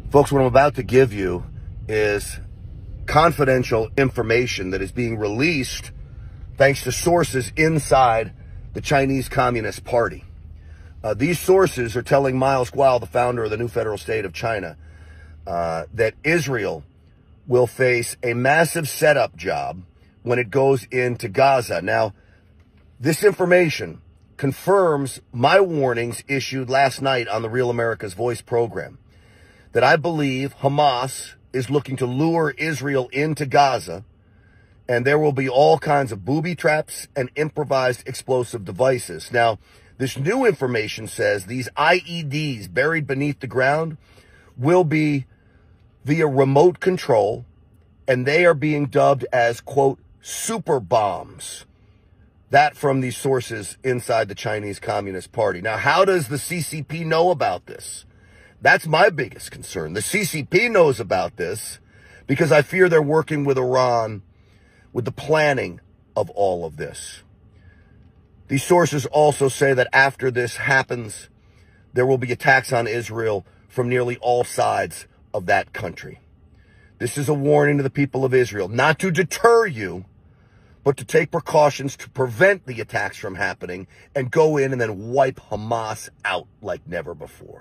Folks, what I'm about to give you is confidential information that is being released thanks to sources inside the Chinese Communist Party. These sources are telling Miles Guo, the founder of the new federal state of China, that Israel will face a massive setup job when it goes into Gaza. Now, this information confirms my warnings issued last night on the Real America's Voice program, that I believe Hamas is looking to lure Israel into Gaza, and there will be all kinds of booby traps and improvised explosive devices. Now, this new information says these IEDs buried beneath the ground will be via remote control, and they are being dubbed as, quote, super bombs. That from these sources inside the Chinese Communist Party. Now, how does the CCP know about this? That's my biggest concern. The CCP knows about this because I fear they're working with Iran with the planning of all of this. These sources also say that after this happens, there will be attacks on Israel from nearly all sides of that country. This is a warning to the people of Israel, not to deter you, but to take precautions to prevent the attacks from happening and go in and then wipe Hamas out like never before.